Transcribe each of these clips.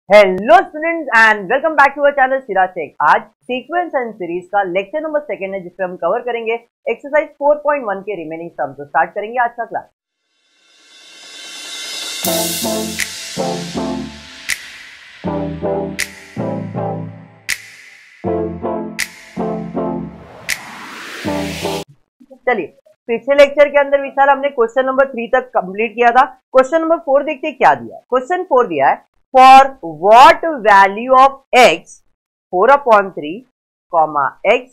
Hello students and welcome back to our channel Siraj tech. आज sequence and series का lecture number 2 है जिसमें हम कवर करेंगे एक्सरसाइज 4.1 के रिमेनिंग सम। तो स्टार्ट करेंगे आज का क्लास। चलिए, पिछले लेक्चर के अंदर विशाल हमने क्वेश्चन नंबर 3 तक कंप्लीट किया था। क्वेश्चन नंबर 4 देखते क्या दिया है। क्वेश्चन 4 दिया है, for what value of x 4/3, x,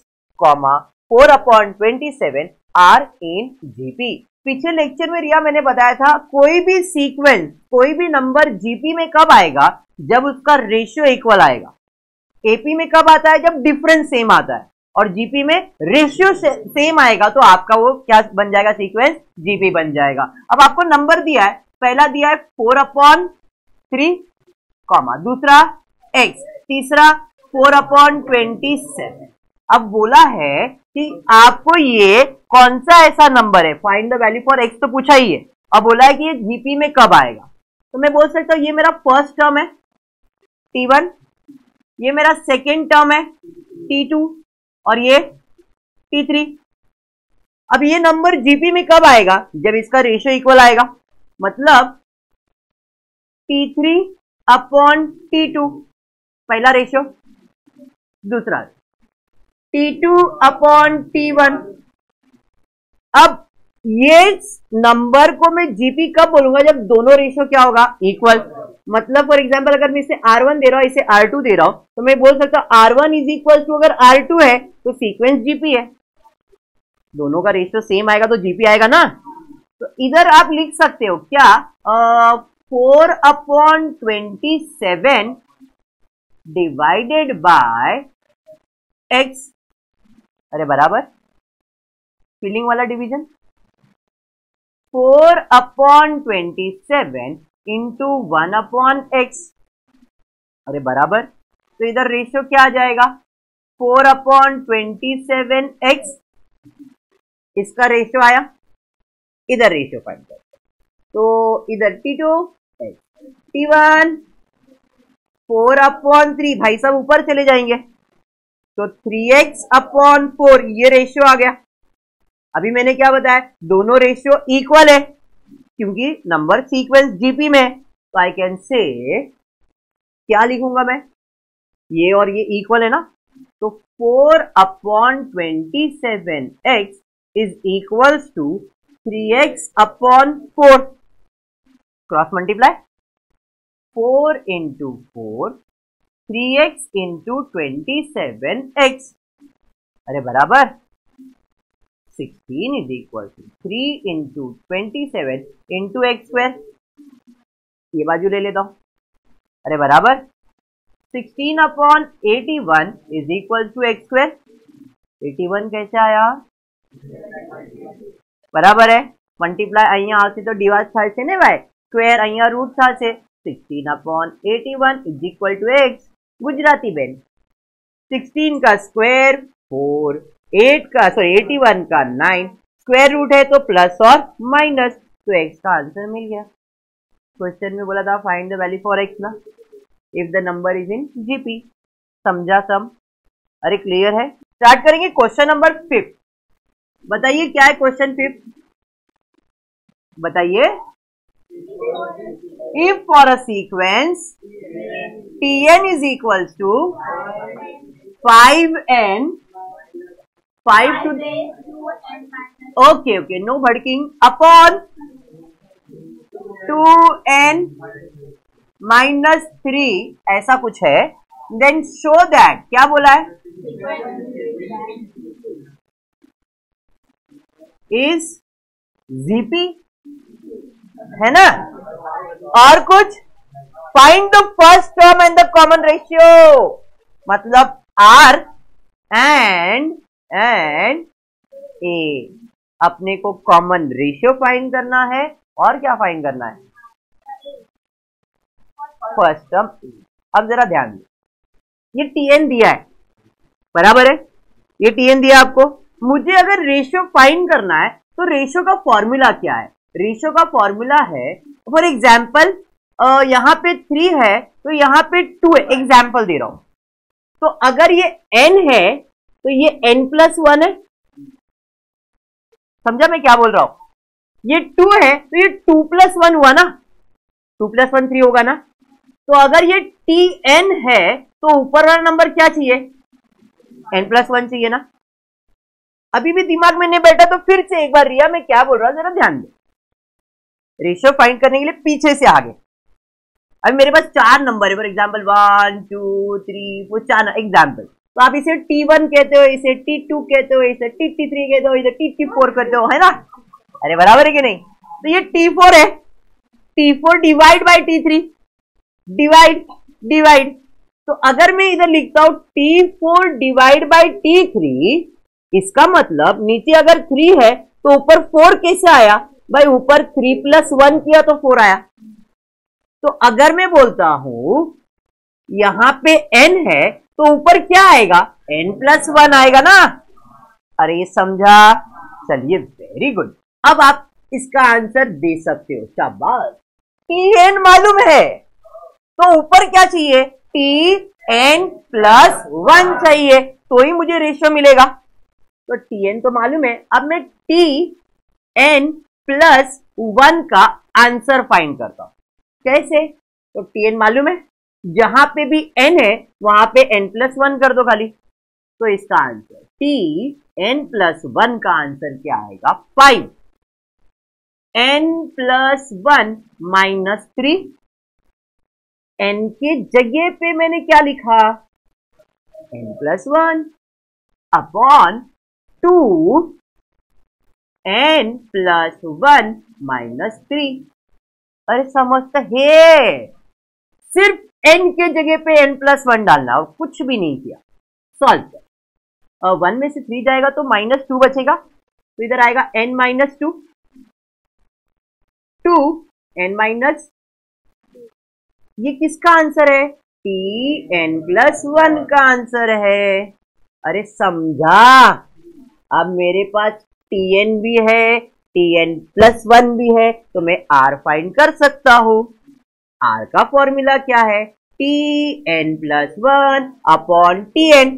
4/27 are in GP। पिछले लेक्चर में रिया मैंने बताया था कोई भी सीक्वेंस, कोई भी नंबर जीपी में कब आएगा, जब उसका रेशियो इक्वल आएगा। एपी में कब आता है, जब डिफरेंस सेम आता है, और जीपी में रेशियो सेम आएगा तो आपका वो क्या बन जाएगा, सीक्वेंस जीपी बन जाएगा। अब आपको नंबर दिया है, पहला दिया है 4/3, दूसरा x, तीसरा 4/27। अब बोला है कि आपको ये कौन सा ऐसा नंबर है, find the value for x तो पूछा ही है। अब बोला है कि ये जीपी में कब आएगा, तो मैं बोल सकता हूं ये मेरा फर्स्ट टर्म है t1, ये मेरा सेकेंड टर्म है t2 और ये t3। अब ये नंबर जीपी में कब आएगा, जब इसका रेशियो इक्वल आएगा, मतलब t3/t2 पहला रेशियो, दूसरा t2/t1। अब ये नंबर को मैं जीपी कब बोलूंगा, जब दोनों रेशियो क्या होगा, इक्वल। मतलब फॉर एग्जांपल अगर मैं इसे R1 दे रहा हूं, इसे R2 दे रहा हूं, तो मैं बोल सकता हूं R1 इज इक्वल टू, अगर R2 है तो सीक्वेंस जीपी है, दोनों का रेशियो सेम आएगा तो जीपी आएगा ना। तो इधर आप लिख सकते हो क्या, 4/27 डिवाइडेड बाय x, अरे बराबर फिलिंग वाला डिवीजन, 4/27 इंटू 1/x, अरे बराबर। तो इधर रेशियो क्या आ जाएगा, 4/27x, इसका रेशियो आया, इधर रेशियो फाइंड करते, तो इधर t2 t1 4/3, भाई साहब ऊपर चले जाएंगे तो 3x/4, ये रेशियो आ गया। अभी मैंने क्या बताया, दोनों रेशियो इक्वल है क्योंकि नंबर सीक्वेंस जीपी में है, तो आई कैन से, क्या लिखूंगा मैं, ये और ये इक्वल है ना, तो 4/27x is equals to 3x/4, cross multiply, 4 into 4, 3x into 27x, अरे बराबर 16 is equal to 3 into 27 into ex square, ये बाजू ले लेता हूं, अरे बराबर 16/81 is equal to ex square. 81 कैसे आया, बराबर है मल्टीप्लाई, અહીંયા આવશે તો ડિવાઇડ થાય છે ને ભાઈ, સ્ક્વેર અહીંયા રૂટ થશે, 16/81 is equal to x। Gujarati बेन, 16 का स्क्वायर 4, 81 का 9, स्क्वायर रूट है तो प्लस और माइनस, तो x का आंसर मिल गया। क्वेश्चन में बोला था find the value for x ना, if the number is in GP. समझा सम, अरे क्लियर है। स्टार्ट करेंगे क्वेश्चन नंबर 5। बताइए क्या है क्वेश्चन 5, बताइए। If for a sequence Tn is equals to 5n, 5 to okay, no भड़किंग, upon 2n minus 3, ऐसा कुछ है, then show that, क्या बोला है, is GP, है ना। और कुछ, find the first term and the common ratio, मतलब R एंड A, अपने को कॉमन रेशियो फाइंड करना है और क्या फाइंड करना है, फर्स्ट टर्म। अब जरा ध्यान दो, ये Tn दिया है, बराबर है, ये Tn दिया आपको, मुझे अगर रेशियो फाइंड करना है तो रेशियो का फॉर्मूला क्या है, रेशियो का फॉर्मूला है फॉर एग्जाम्पल यहाँ पे 3 है तो यहाँ पे 2 है, एग्जाम्पल दे रहा हूं। तो अगर ये n है तो ये n+1 है, समझा मैं क्या बोल रहा हूं? ये 2 है तो ये 2+1 हुआ ना, 2+1 3 होगा ना। तो अगर ये tn है तो ऊपर वाला नंबर क्या चाहिए? n+1 चाहिए ना। अभी भी दिमाग में नहीं बैठा तो फिर से एक बार रिया मैं क्या बोल रहा हूं जरा ध्यान दे। रेशियो फाइंड करने के लिए पीछे से आगे। अभी मेरे पास 4 नंबर है, फॉर एग्जाम्पल 1 2 3 4 4 एग्जाम्पल। तो आप इसे T1 कहते हो, इसे T2 कहते हो, इसे T3 कहते हो, इसे T4 कहते हो, है ना? अरे बराबर है कि नहीं? तो ये T4 है, T4 divide by T3, divide divide. तो अगर मैं इधर लिखता हूं T4 डिवाइड बाई T3, इसका मतलब नीचे अगर 3 है तो ऊपर 4 कैसे आया भाई? ऊपर 3+1 किया तो 4 आया। तो अगर मैं बोलता हूं यहां पे n है तो ऊपर क्या आएगा? n+1 आएगा ना। अरे ये समझा? चलिए वेरी गुड। अब आप इसका आंसर दे सकते हो, शाबाश। tn मालूम है तो ऊपर क्या चाहिए? tn+1 चाहिए तो ही मुझे रेशियो मिलेगा। तो tn तो मालूम है, अब मैं tn+1 का आंसर फाइंड करता हूं। कैसे? तो tn मालूम है, जहां पे भी n है वहां पे n+1 कर दो खाली। तो इसका आंसर tn+1 का आंसर क्या आएगा? 5। n+1 -3। n के जगह पे मैंने क्या लिखा? n+1 upon 2 n+1 -3। अरे समझता है, सिर्फ n के जगह पे n+1 डालना और कुछ भी नहीं किया। सॉल्व कर। 1 में से 3 जाएगा तो -2 बचेगा, तो इधर आएगा n-2 2 n-, ये किसका आंसर है? tn+1 का आंसर है। अरे समझा? अब मेरे पास tn भी है, tn+1 भी है, तो मैं r फाइंड कर सकता हूं। r का फॉर्मूला क्या है? tn+1 upon tn।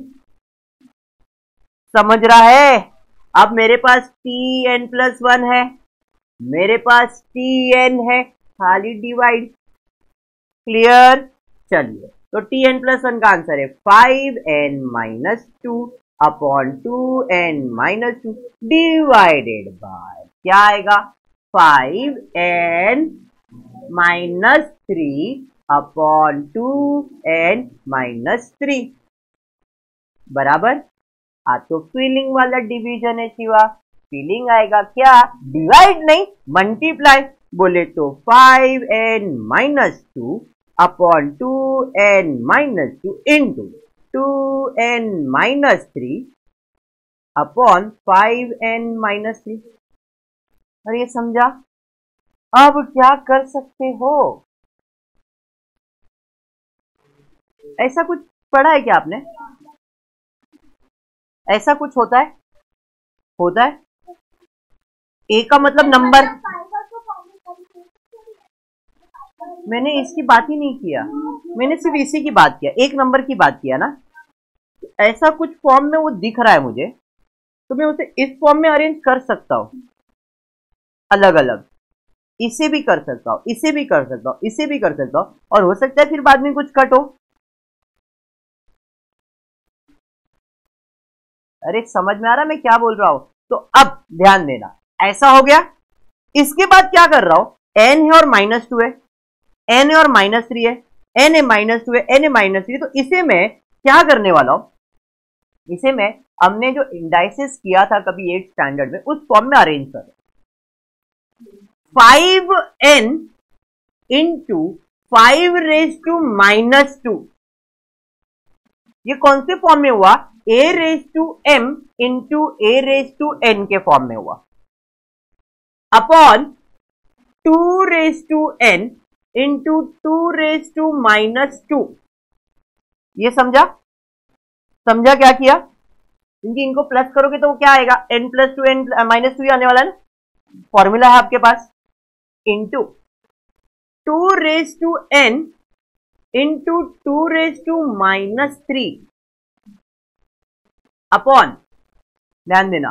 समझ रहा है? अब मेरे पास tn+1 है, मेरे पास tn है, खाली डिवाइड। क्लियर? चलिए, तो tn+1 का आंसर है 5n-2 upon 2n-2 divided by क्या आएगा? 5n-3 अपॉन 2n-3 बराबर। तो फीलिंग वाला डिवीजन है शिवा। फीलिंग आएगा क्या? डिवाइड नहीं, मल्टीप्लाई। बोले तो 5n-2 upon 2n-2 into 2n-3 upon 5n-3। अरे ये समझा? अब क्या कर सकते हो? ऐसा कुछ पढ़ा है क्या आपने? ऐसा कुछ होता है? होता है। ए का मतलब नंबर। मैंने इसकी बात ही नहीं किया, मैंने सिर्फ इसी की बात किया, एक नंबर की बात किया ना। ऐसा कुछ फॉर्म में वो दिख रहा है मुझे, तो मैं उसे इस फॉर्म में अरेंज कर सकता हूं, अलग अलग। इसे भी कर सकता हूं, इसे भी कर सकता हूं, इसे भी कर सकता हूं, और हो सकता है फिर बाद में कुछ कट हो। अरे समझ में आ रहा मैं क्या बोल रहा हूं? तो अब ध्यान देना, ऐसा हो गया। इसके बाद क्या कर रहा हूं? n है और -2 है, n है और -3 है, n है -2 है, n है -3। तो इसे मैं क्या करने वाला हूं? इसे मैं, हमने जो इंडाइसेस किया था कभी 8th स्टैंडर्ड में, उस फॉर्म में अरेंज कर 5n इंटू 5⁻²। ये कौन से फॉर्म में हुआ? a⁻m इंटू a⁻n के फॉर्म में हुआ, अपॉन 2⁻n इंटू 2⁻²। ये समझा? समझा क्या किया? क्योंकि इनको प्लस करोगे तो क्या आएगा? n+2 n-2 आने वाला है ना, फॉर्मूला है आपके पास। इंटू 2n इंटू 2⁻³ अपॉन, ध्यान देना,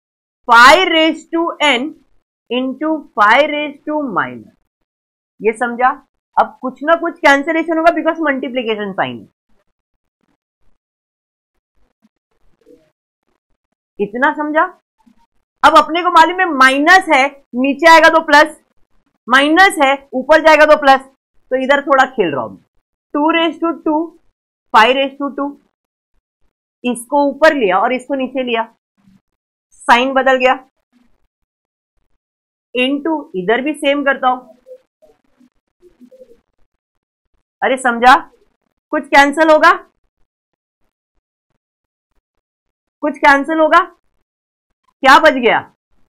5n इंटू 5⁻⁻, ये समझा। अब कुछ ना कुछ कैंसिलेशन होगा बिकॉज मल्टीप्लीकेशन साइन। इतना समझा। अब अपने को मालूम है माइनस है, नीचे आएगा तो प्लस, माइनस है ऊपर जाएगा तो प्लस, तो इधर थोड़ा खेल रहा हूं। 2⁻², 5⁻², इसको ऊपर लिया और इसको नीचे लिया, साइन बदल गया, इनटू इधर भी सेम करता हूं। अरे समझा, कुछ कैंसिल होगा, कुछ कैंसिल होगा, क्या बच गया,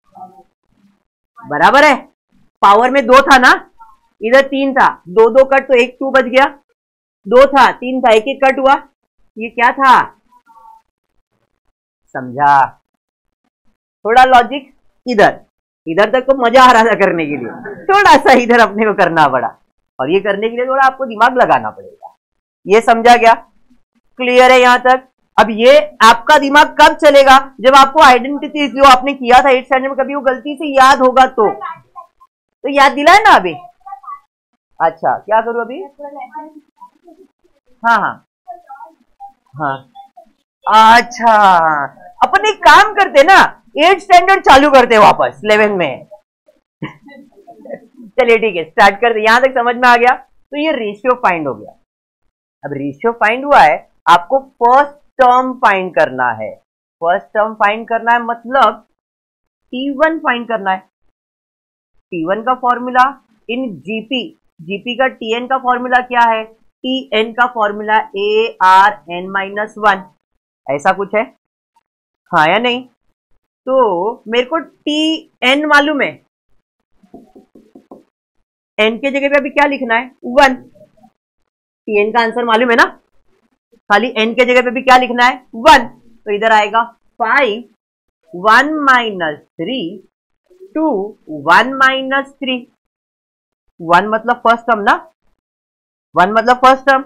बराबर है। पावर में 2 था ना, इधर 3 था, 2 कट तो 1 2 बच गया, 2 था 3 था 1 कट हुआ, ये क्या था, समझा। थोड़ा लॉजिक इधर, इधर तक तो मजा आ रहा था करने के लिए, थोड़ा सा इधर अपने को करना पड़ा, और ये करने के लिए थोड़ा आपको दिमाग लगाना पड़ेगा। ये समझा क्या, क्लियर है यहां तक। अब ये आपका दिमाग कब चलेगा, जब आपको आइडेंटिटी जो आपने किया था 8th स्टैंडर्ड में, कभी वो गलती से याद होगा तो याद दिलाए ना अभी। अच्छा क्या करूं अभी, हाँ हाँ हाँ, अच्छा अपन एक काम करते ना, 8th स्टैंडर्ड चालू करते वापस 11 में। चलिए ठीक है, स्टार्ट करते। यहां तक समझ में आ गया। तो ये रेशियो फाइंड हो गया। अब रेशियो फाइंड हुआ है, आपको फर्स्ट टर्म फाइंड करना है। फर्स्ट टर्म फाइंड करना है मतलब T1 फाइंड करना है। T1 का फॉर्मूला इन जीपी का Tn का फॉर्मूला क्या है, Tn का फॉर्मूला ARn-1, ऐसा कुछ है, हाँ या नहीं। तो मेरे को Tn मालूम है, n के जगह पे अभी क्या लिखना है, 1। Tn का आंसर मालूम है ना, खाली n के जगह पे भी क्या लिखना है, 1। तो इधर आएगा 5 1 - 3 2 1 - 3। 1 मतलब फर्स्ट टर्म ना, 1 मतलब फर्स्ट टर्म।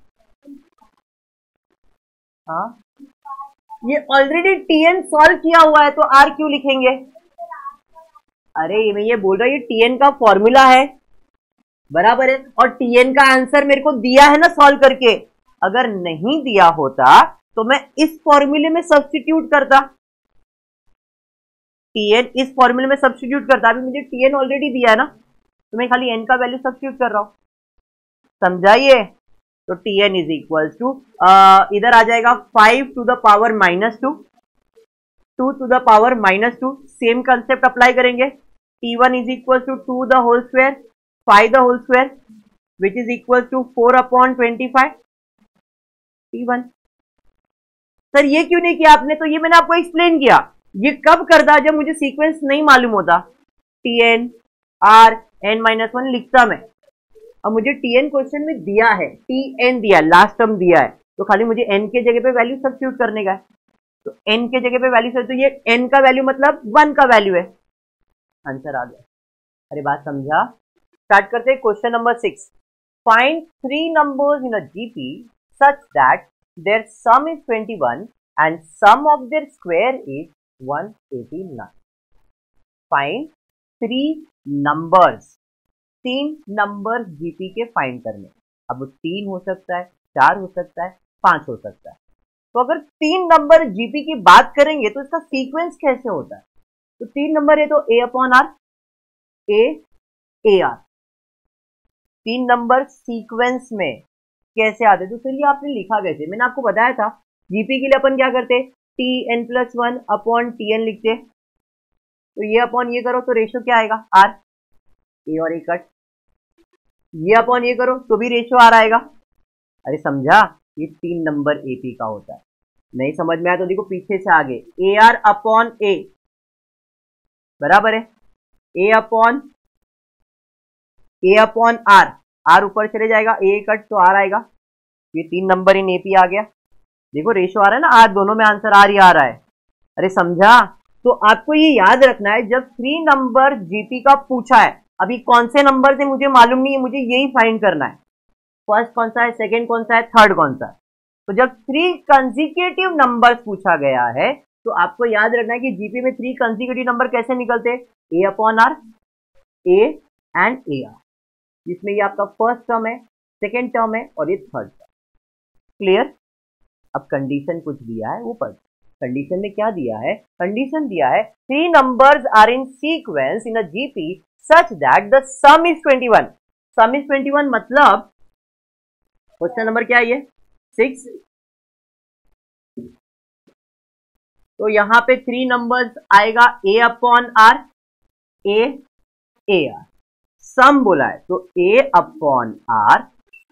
हाँ, ये ऑलरेडी Tn सॉल्व किया हुआ है तो R क्यों लिखेंगे। अरे मैं ये बोल रहा हूं, ये Tn का फॉर्मूला है, बराबर है, और Tn का आंसर मेरे को दिया है ना सॉल्व करके। अगर नहीं दिया होता तो मैं इस फॉर्मूले में सब्स्टिट्यूट करता, Tn इस फॉर्मूले में सब्स्टिट्यूट करता। अभी मुझे Tn ऑलरेडी दिया है ना, तो मैं खाली n का वैल्यू सब्स्टिट्यूट कर रहा हूं, समझाइए। तो Tn इज इक्वल टू, इधर आ जाएगा 5 to the power -2, 2 to the power -2। Same concept apply करेंगे। T1 is equal to 2 the whole square 5 the whole square which is equal to 4/25 T1। Sir ये क्यों नहीं किया आपने, तो ये मैंने आपको एक्सप्लेन किया। ये कब करता, जब मुझे सीक्वेंस नहीं मालूम होता। Tn Rn-1 लिखता मैं। अब मुझे Tn क्वेश्चन में दिया है, Tn दिया है, लास्ट टर्म दिया है, तो खाली मुझे n के जगह पे वैल्यू सब्स्टिट्यूट करने का है। तो n के जगह पे वैल्यू, तो ये n का वैल्यू मतलब 1 का वैल्यू है, आंसर आ गया। अरे बात समझा। स्टार्ट करते हैं question number 6। Find 3 numbers in a GP such that their sum is 21 and sum of their square is 189। Find 3 numbers, 3 number GP के फाइंड करने। अब 3 हो सकता है, 4 हो सकता है, 5 हो सकता है। तो अगर 3 नंबर जीपी की बात करेंगे तो इसका सीक्वेंस कैसे होता है। तो 3 नंबर है तो A/R, AR। 3 नंबर सीक्वेंस में कैसे आते, तो चलिए आपने लिखा कैसे, मैंने आपको बताया था। जीपी के लिए अपन क्या करते, Tn+1 अपॉन Tn लिखते। तो ये अपॉन ये करो तो रेशियो क्या आएगा, R, A और A कट। ये अपॉन ये करो तो भी रेशियो R आएगा। अरे समझा, ये 3 नंबर AP का होता है। नहीं समझ में आया तो देखो पीछे से आगे, AR अपॉन A बराबर है A अपॉन R। R ऊपर चले जाएगा, A कट तो R आएगा। ये 3 नंबर इन AP आ गया। देखो रेशियो आ रहा है ना, R दोनों में आंसर R ही आ रहा है। अरे समझा। तो आपको ये याद रखना है, जब 3 नंबर जीपी का पूछा है अभी कौन से नंबर से मुझे मालूम नहीं है, मुझे यही फाइंड करना है, फर्स्ट कौन सा है, सेकेंड कौन सा है, थर्ड कौन सा है। तो जब 3 कंसेक्यूटिव नंबर्स पूछा गया है तो आपको याद रखना है कि जीपी में 3 कंसेक्यूटिव नंबर कैसे निकलते हैं, A upon R, A and A R, जिसमें ये आपका फर्स्ट टर्म है, सेकेंड टर्म है और ये थर्ड टर्म। क्लियर। अब कंडीशन कुछ दिया है, वो पढ़। कंडीशन में क्या दिया है, कंडीशन दिया है 3 numbers are in sequence in a GP such that the sum is 21। Sum is 21 मतलब क्वेश्चन नंबर क्या है ये, 6। तो यहां पे 3 नंबर्स आएगा A upon R, A A R, sum बोला है तो A upon R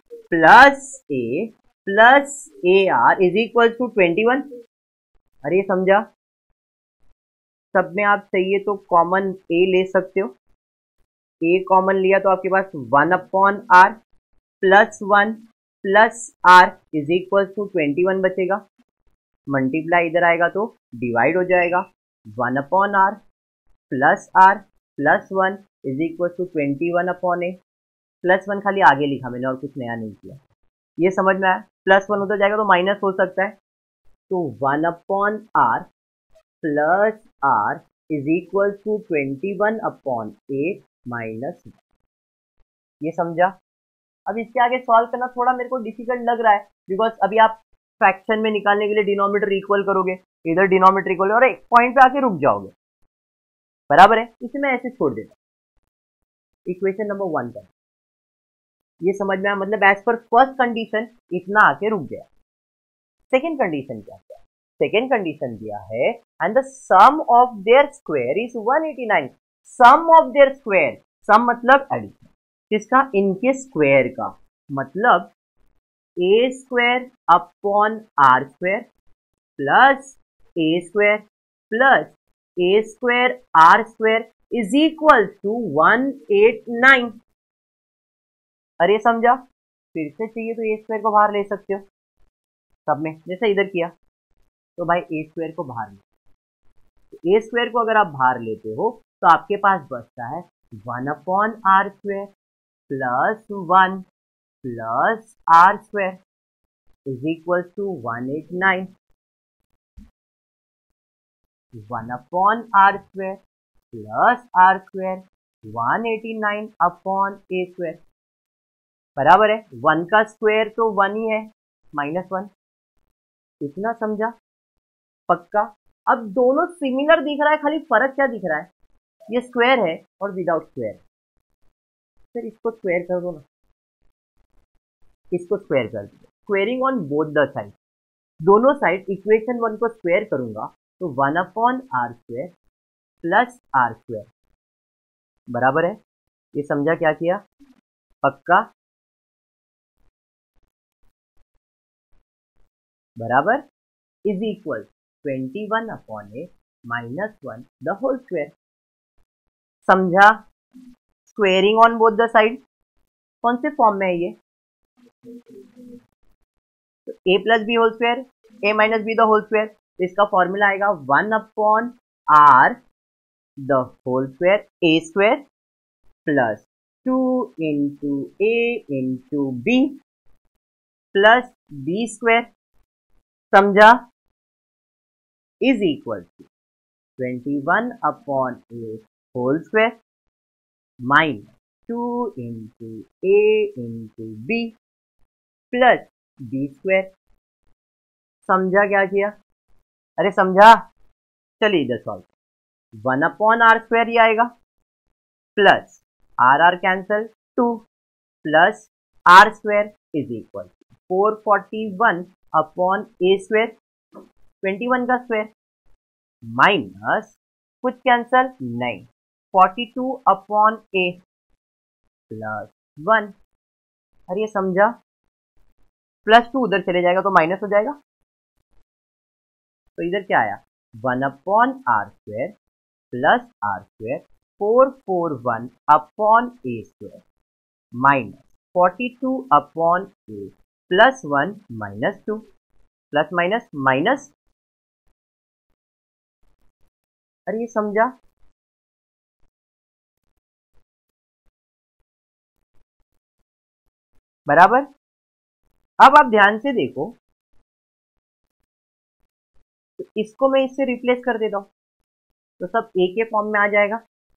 plus A R is equal to 21। अरे समझा, सब में आप चाहिए तो कॉमन ए ले सकते हो, ए कॉमन लिया तो आपके पास 1 upon R plus 1 plus R is equal to 21 बचेगा। मल्टीप्लाई इधर आएगा तो डिवाइड हो जाएगा, 1 upon R plus 1 is equal to 21 upon A. Plus 1 खाली आगे लिखा मैंने और कुछ नया नहीं किया, ये समझ में आया। प्लस 1 उधर जाएगा तो माइनस हो सकता है, तो 1 upon R plus R is equal to 21 upon A minus 1। ये समझा। अब इसके आगे सॉल्व करना थोड़ा मेरे को डिफिकल्ट लग रहा है, बिकॉज अभी आप फ्रैक्शन में निकालने के लिए डिनोमिनेटर इक्वल करोगे, इधर डिनोमिनेटर इक्वल और एक पॉइंट पे आके रुक जाओगे, बराबर है। इसे मैं ऐसे छोड़ देता हूं। इक्वेशन नंबर 1 का ये समझ में आया, मतलब एज पर फर्स्ट कंडीशन इतना आके रुक गया। सेकेंड कंडीशन क्या है, सेकेंड कंडीशन दिया है and the sum of their square is 189। Sum of their square, sum मतलब एडिशन, किसका, इनके स्क्वायर का, मतलब A square upon are square plus A square R square is equal to 189। अरे समझा, फिर से चाहिए तो ए स्क्वायर को बाहर ले सकते हो सब में, जैसे इधर किया तो भाई ए स्क्वायर को बाहर ले, ए स्क्वायर को अगर आप बाहर लेते हो तो आपके पास बचता है 1 upon are square plus 1 plus are square is equal to 189। 1 upon are square plus are square 189 upon A square, बराबर है 1 का स्क्वायर तो 1 ही है, -1। इतना समझा, पक्का। अब दोनों सिमिलर दिख रहा है, खाली फर्क क्या दिख रहा है, ये स्क्वायर है और विदाउट स्क्वायर। फिर इसको स्क्वायर कर दो ना, इसको स्क्वायर कर दो, squaring on both the side, दोनों साइड इक्वेशन 1 को स्क्वायर करूंगा तो 1 upon are square plus are square, बराबर है। ये समझा क्या किया, पक्का, बराबर, is equal 21 upon A -1 the whole square. समझा, squaring on both the side कौन से फॉर्म में है ये, तो A plus B whole square, A minus B the whole square, तो इसका फॉर्मूला आएगा 1 upon r the whole square a square plus 2 into a into b plus b square, समझा, is equal to 21 upon a whole square minus 2 into a into b plus b square. समझा क्या किया, अरे समझा। चलिए इधर solve, 1 upon are square ही आएगा plus r cancel 2 plus are square is equal 441 upon A square 21 का स्क्वायर माइनस कुछ कैंसल नहीं 42 अपॉन ए प्लस 1। अरे ये समझा, +2 उधर चले जाएगा तो माइनस हो जाएगा, तो इधर क्या आया 1 upon are square plus are square 441 upon A square minus 42 upon A plus 1 -2 plus minus minus. अरे ये समझा, बराबर। अब आप ध्यान से देखो, तो इसको मैं इससे रिप्लेस कर देता हूं, तो सब ए के फॉर्म में आ जाएगा।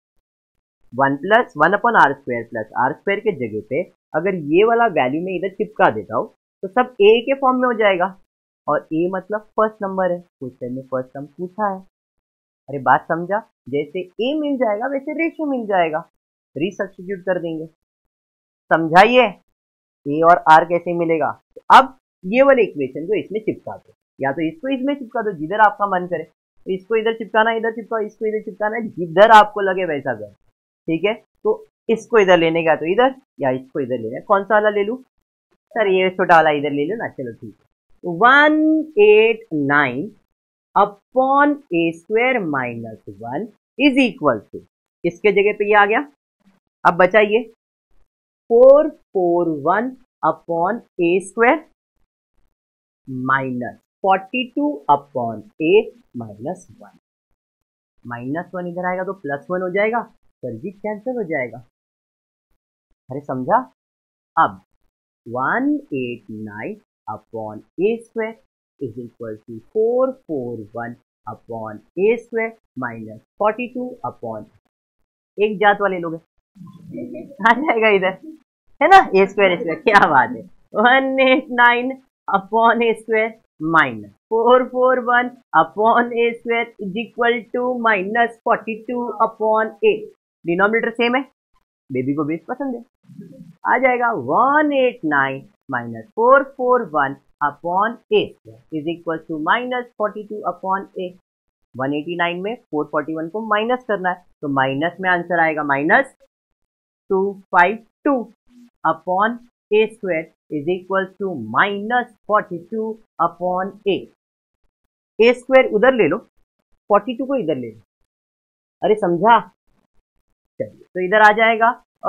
1+1/r² प्लस r² के जगह पे अगर ये वाला वैल्यू में इधर चिपका देता हूं तो सब ए के फॉर्म में हो जाएगा। और ए मतलब फर्स्ट नंबर है, क्वेश्चन में फर्स्ट टर्म पूछा है। अरे बात समझा? जैसे ए मिल जाएगा वैसे रेशियो मिल जाएगा, रिसब्स्टिट्यूट कर देंगे। समझाइए ए और आर कैसे मिलेगा। तो अब ये वाले इक्वेशन को इसमें चिपका दो, या तो इसको इसमें चिपका दो जिधर आपका मन करे, तो इसको इधर चिपकाना, इधर चिपकाओ, इसको इधर चिपकाना, जिधर आपको लगे वैसा करो, ठीक है। तो इसको इधर लेने का तो इधर, या इसको इधर लेना है, कौन सा वाला ले लूं सर? ये छोटा वाला इधर ले लो ना, चलो ठीक है। 189 upon a² - 1 is equal to, इसके जगह पे ये आ गया। अब बचाइए 441 upon a² minus 42 upon a minus 1। -1 इधर आएगा तो +1 हो जाएगा, सर जी कैंसिल हो जाएगा। अरे समझा? अब 189 upon a² is equal to 441 upon a² minus 42 upon, एक जात वाले लोग आ जाएगा इधर, है ना, a², क्या बात है। 189 upon a² minus 441 upon a² is equal to minus 42 upon a। Denominator same है, बेबी को बेस पसंद है, आ जाएगा 189 minus 441 upon a is equal to minus 42 upon a। 189 में 441 को माइनस करना है, तो माइनस में आंसर आएगा -252 upon a² is equal to minus 42 upon a। a² उधर ले लो, 42 को इधर ले लो। अरे समझा? चलिए तो इधर आ जाएगा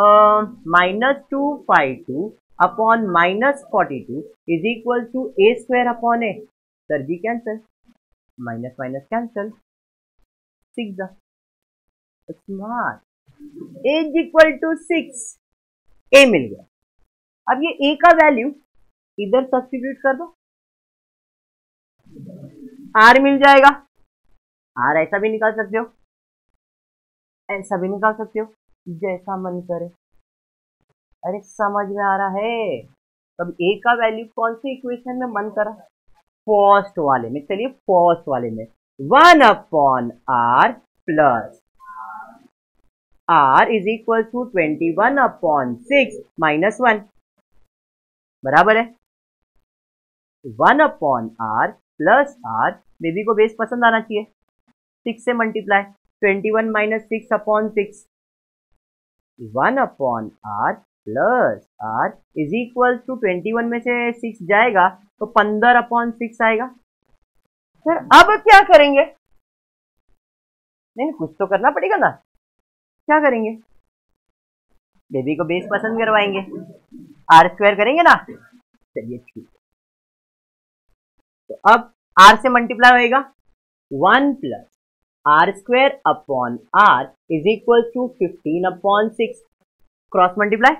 -252 upon -42 is equal to a² upon a। Sir ji cancel, minus minus cancel, 6 smart, a is equal to 6, a मिल गया। अब ये a का वैल्यू इधर सब्स्टिट्यूट कर दो, r मिल जाएगा। r ऐसा भी निकाल सकते हो, ऐसा भी निकाल सकते हो, जैसा मन करे। अरे समझ में आ रहा है? तब a का वैल्यू कौन सी इक्वेशन में मन करा? फर्स्ट वाले में। चलिए फर्स्ट वाले में 1 upon r plus r is equal to 21 upon 6 minus 1 बराबर है 1 upon r plus r। Baby को बेस पसंद आना चाहिए, 6 से multiply, 21 minus 6 upon 6, 1 upon r plus r is equal to 21 में से 6 जाएगा तो 15 अपॉन 6 आएगा। सर अब क्या करेंगे? नहीं, कुछ तो करना पड़ेगा ना, क्या करेंगे? बेबी को बेस पसंद करवाएंगे, r² करेंगे ना। चलिए ठीक, तो अब r से मल्टीप्लाई होएगा 1 plus r² upon r is equal to 15 upon 6, cross multiply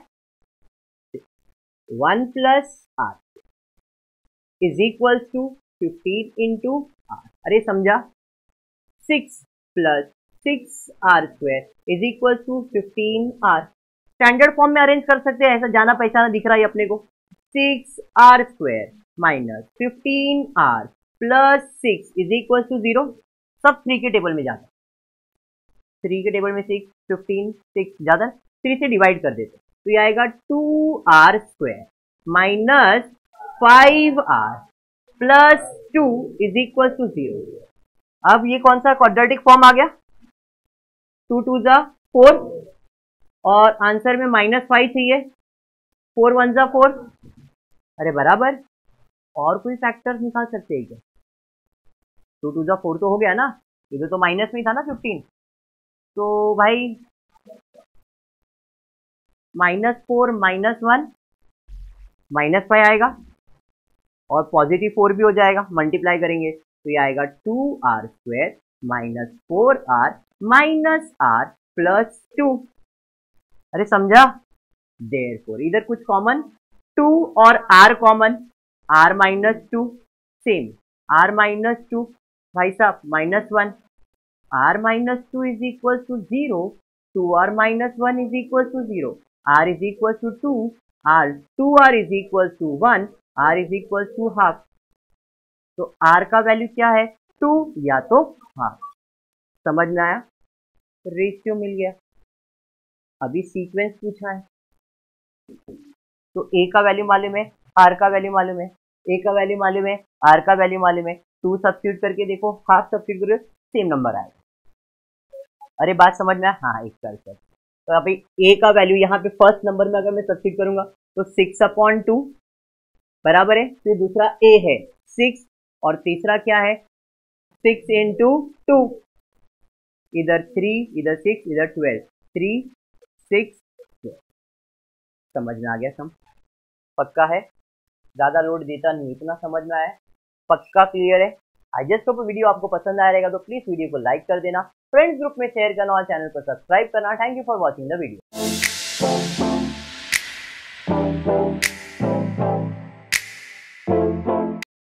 1 plus r is equal to 15 into r। अरे समझा? 6 plus 6r² is equal to 15r। Standard form में अरेंज कर सकते हैं, ऐसा जाना पहचाना दिख रहा है अपने को। 6r² minus 15r plus 6 is equal to 0। सब 3 के टेबल में जाता, 3 के टेबल में 6, 15, 6 ज्यादा, 3 से डिवाइड कर देते तो ये आएगा 2r² minus 5r plus 2 is equal to 0। अब ये कौन सा क्वाड्रेटिक फॉर्म आ गया? 2 2 जा 4 और आंसर में -5 चाहिए, 4 1 जा 4। अरे बराबर, और कोई फैक्टर्स निकाल सकते हैं क्या? 2 2 जा 4 तो हो गया ना, इधर तो माइनस में था ना 15, तो भाई -4 -1 -5 आएगा और +4 भी हो जाएगा, मल्टीप्लाई करेंगे तो ये आएगा 2r² minus 4r minus r plus 2। अरे समझा? देयरफॉर इधर कुछ कॉमन 2 और r common, r minus 2 same, r minus 2 भाई साहब -1, r minus 2 is equal to 0, 2r minus 1 is equal to 0, r is equal to 2, r 2r is equal to 1, r is equal to half. तो r का value क्या है 2 या तो half. समझ में आया, रेशियो मिल गया। अभी सीक्वेंस पूछा है, तो a का वैल्यू मालूम है, r का वैल्यू मालूम है, a का वैल्यू मालूम है, r का वैल्यू मालूम है, 2 सब्स्टिट्यूट करके देखो, हाफ सब्स्टिट्यूट करो, सेम नंबर आएगा। अरे बात समझ में आया? हाँ, एक कर। तो अभी a का वैल्यू यहाँ पे फर्स्ट नंबर में अगर मैं सब्स्टिट्यूट करूंगा तो 6/2 बराबर है, फिर दूसरा a है 6 और तीसरा क्या है 6 इंटू 2, इधर 3 इधर 6 इधर 12, 3 6 12। समझ में आ गया? सम पक्का है, ज्यादा लोड देता नहीं, इतना समझ में आया, पक्का क्लियर है। आई जस्ट होप वीडियो आपको पसंद आया रहेगा, तो प्लीज वीडियो को लाइक कर देना, फ्रेंड्स ग्रुप में शेयर करना और चैनल को सब्सक्राइब करना। Thank you for watching the video.